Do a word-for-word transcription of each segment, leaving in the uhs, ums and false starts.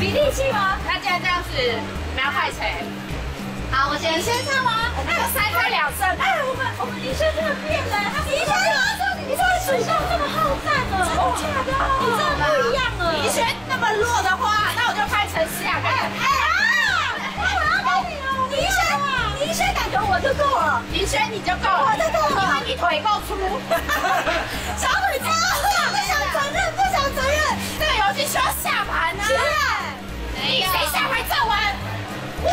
比力气吗？ 那既然这样子，我们要派谁？ 好，我先先唱吗？ 我们就三战两胜。 哎，我们我们林轩真的变了，他林轩你在水上这么好战了，真的假的？你真的不一样了。 林轩那么弱的话，那我就派陈思雅。哎哎啊！ 我要跟你哦，林轩林轩感觉我就够了， 林轩你就够了， 我就够了， 因为你腿够粗。 小腿粗，不想承认，不想承认， 这个游戏需要下盘啊。是。谁谁下盘正完？我。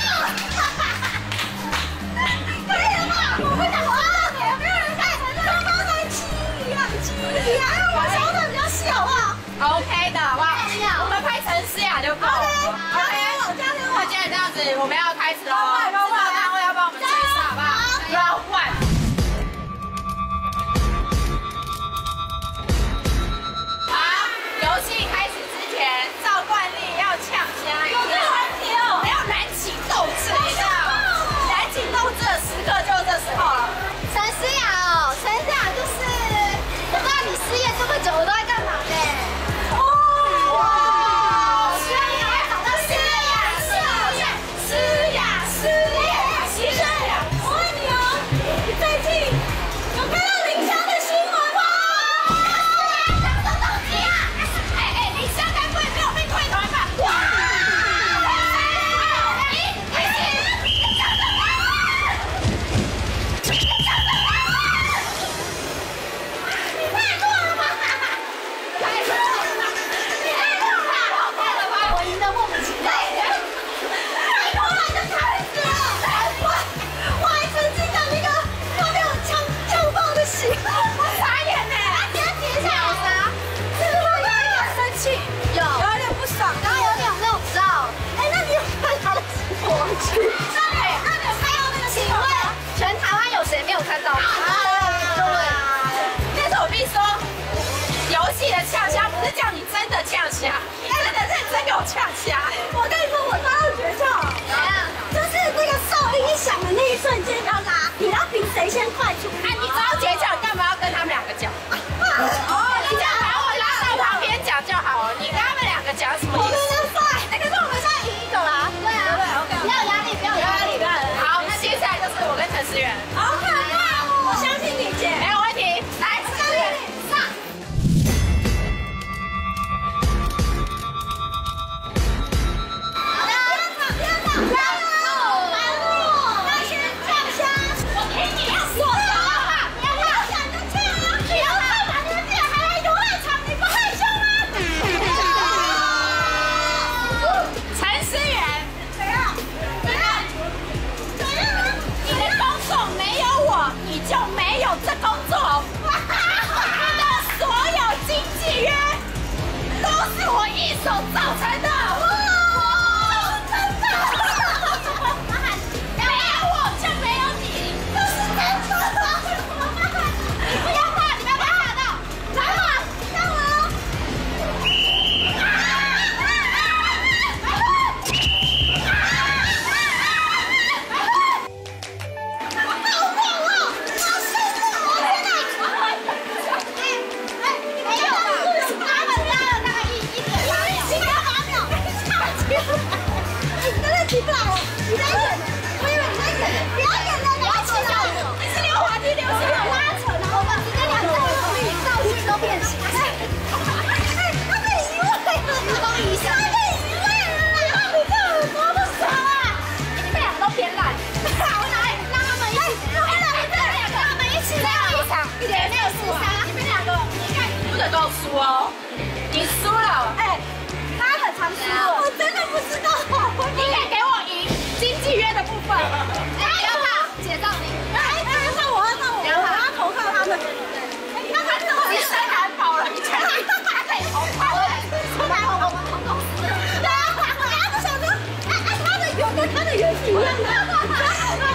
可以了吧？我不想玩了，没有人在，双方在鸡一样，鸡一样。我小腿比较小啊。OK 的，哇，我们拍陈思雅就够。OK， 那既然这样子，我们要开始喽。各个单位要帮我们介绍，好不好 ？Round one。好，游戏开始之前，照惯例要呛虾。有这个问题哦。我们要燃起斗志，你知道？燃起斗志的时刻就是这时候了。 陈思雅哦，陈思雅就是，我不知道你失业这么久，我都在干嘛呢？哦，哇，所以还找到思雅，思雅，思雅，思雅，思雅。我问你哦，你最近有看到林湘的新闻吗？什么东西啊？ 哎哎，林湘该不会没有被退团吧？哇！一、一、 我赢得莫名其妙。太突然就开始了，我我还曾经的那个都没有强强暴的习惯，我傻眼呢。你要接下来啥？是不是有一点生气？有，有点不爽，然后有点那种知道。哎，那你有看他的直播去？那你那你有看到那个新闻？全台湾有谁没有看到？对。 但是我必须说，游戏的呛虾不是叫你真的呛虾，你真的认真给我呛虾。 我跟你说，我抓到诀窍，怎样？就是那个哨音一响的那一瞬间，要拿，你要比谁先快出。 哎，你抓到诀窍，你干嘛要跟他们两个讲？哦，你这样把我拉到旁边讲就好了，你跟他们两个讲什么意思？ 哎，可是我们现在赢一个啦。对啊，对 ，OK。不要压力，不要压力，不要压力。 好，那接下来就是我跟陈思源。 好可怕哦！我相信你姐。 没有问题，来，陈思源上。 好的，不要吵，不要吵，不要吵，要先呛虾。我给你要说的话，不要吵，想就呛啊！不要吵嘛，你们竟然还来游乐场，你不害羞吗？ 陈思源， 怎样？怎样？怎样？ 你的工作没有我，你就没有这工作。你的所有经纪约都是我一手造成的。 真的？ 没有我就没有你， 这是真的。 你不要怕，你不要被吓到。 来吧，让我哦。起不来了，你在演，我以为你在演，不要演了，你要起来了， 你是溜滑梯溜下来拉扯，然后把直接两个人道具都变形。哎，他被移位了，你帮一下，他被移位了啦！你这耳朵不爽啊！ 你们两个都偏烂。 好来，让他们一起，我们两个两个，他们一起最后一场一点没有输啊！你们两个，你看你输的都输哦，你输了。 哎，他很常输，我真的不知道。 你可以给我赢经纪约的部分。 哎，不要怕，姐到你。哎哎，换我，换我，我要投靠他们。 那他怎么你生还跑了？你确定他可以投靠？ 出来，我们同公司。对啊，我刚刚就想说，哎哎，他的圆跟他的圆是一样的。